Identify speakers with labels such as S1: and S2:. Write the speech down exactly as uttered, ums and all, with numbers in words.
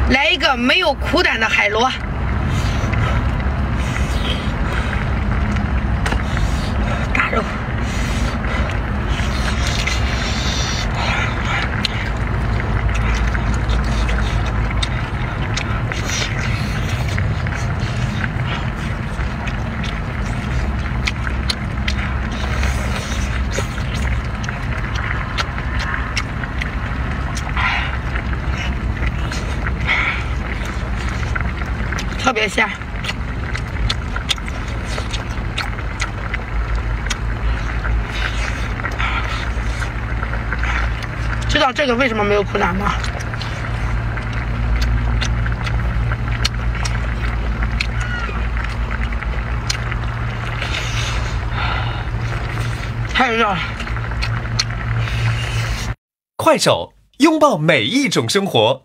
S1: 来一个没有苦胆的海螺。大肉。特别鲜，知道这个为什么没有苦胆吗？太热了！
S2: 快手，拥抱每一种生活。